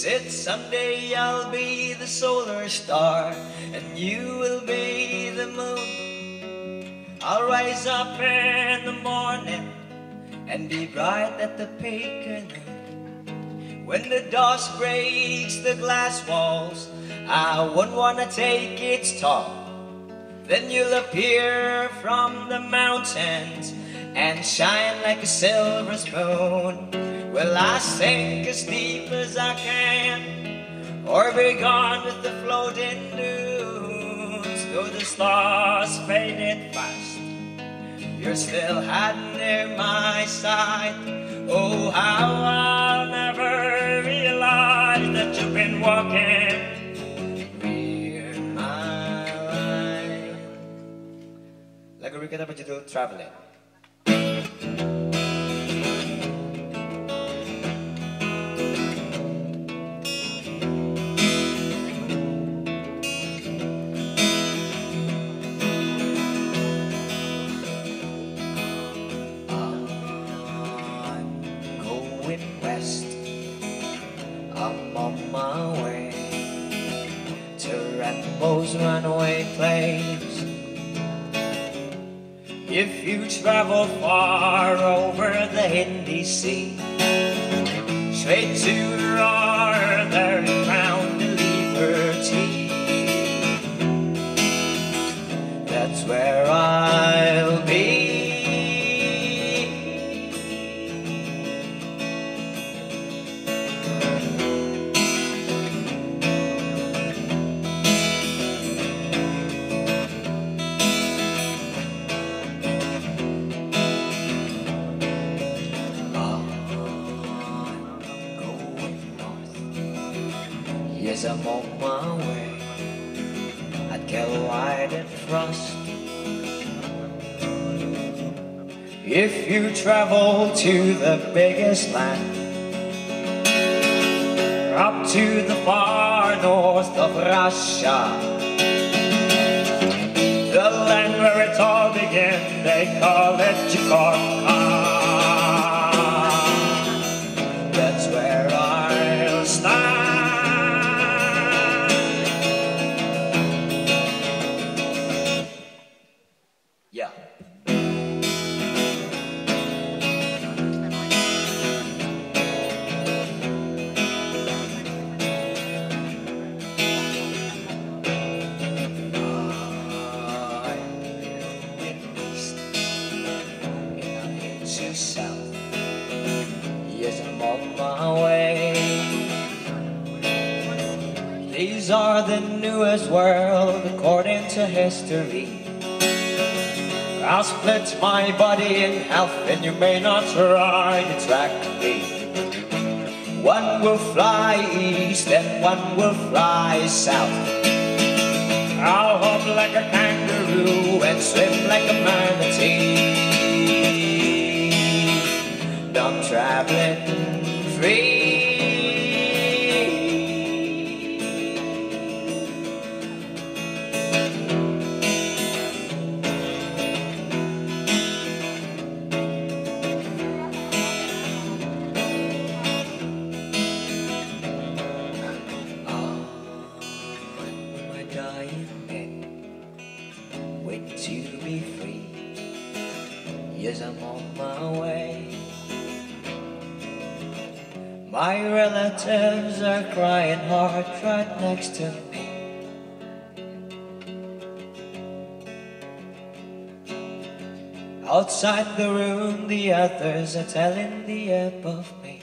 said someday I'll be the solar star and you will be the moon. I'll rise up in the morning and be bright at the peak of noon. When the dust breaks the glass walls, I won't wanna take its toll. Then you'll appear from the mountains and shine like a silver spoon. Will I sink as deep as I can, or be gone with the floating dunes? Though the stars faded fast, you're still hiding near my side. Oh, how I'll never realize that you've been walking near my life. Lagu kita berjudul Traveling. I'm on my way to Rainbow's runaway place. If you travel far over the Indian Sea, straight to Roar, there you found the liberty. That's where I'll be. Yes, I'm on my way. I'd get wide and frost. If you travel to the biggest land, up to the far north of Russia, the land where it all began, they call it Chukotka. That's where I'll stand. Yeah. South. Yes, I'm on my way. These are the newest world according to history. I'll split my body in half and you may not try to track me. One will fly east and one will fly south. I'll hop like a kangaroo and swim like a manatee. I'm traveling free. My dying men wait to be free. Yes, I'm on my way. My relatives are crying hard right next to me. Outside the room, the others are telling the above me.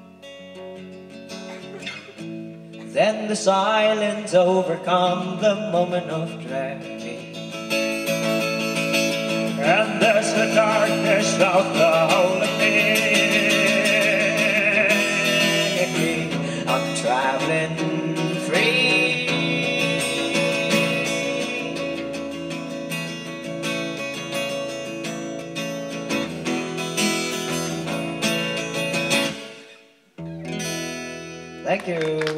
Then the silence overcomes the moment of tragedy, and there's the darkness of the whole of me. I'm traveling free. Thank you.